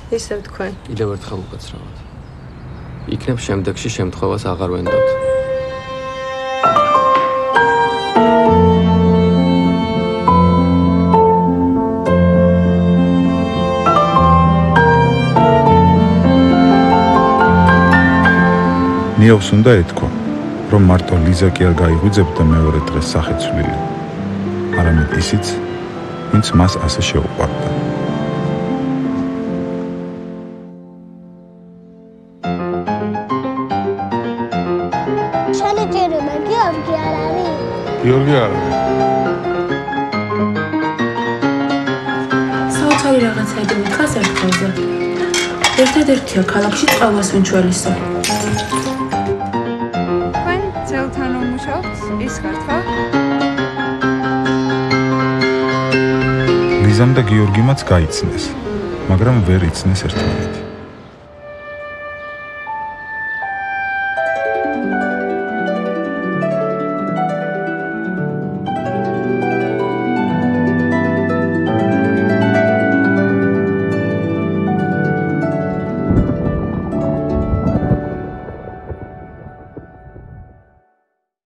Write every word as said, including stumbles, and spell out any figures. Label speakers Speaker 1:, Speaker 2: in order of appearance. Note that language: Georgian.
Speaker 1: ისევ თქვენ.
Speaker 2: კიდევ ერთხელ უკაცრავად. იქნებ შემდეგში შემთხვევას აღარ ვენდობთ.
Speaker 3: ნიოს უნდა ეთქვა, რომ მარტო ლიზა კი არ გაიღვიძებდა მეორე დღეს სახეცვლილი, არამედ ისიც, ვინც მას ასე შეუყვარდა.
Speaker 4: შენეჭერება გიორგი არ არის?
Speaker 3: გიორგი არ არის.
Speaker 5: საოცარი რაღაცაები მითხას ერთგულზე. ერთადერთია ქალაქში წყალას ვინჩველისა.
Speaker 6: თქვენ ძელთან უმუშაობთ, ის ხართ ხო?
Speaker 3: ლიზამ და გიორგიმაც გაიცნეს, მაგრამ ვერ იცნეს ერთმანეთს.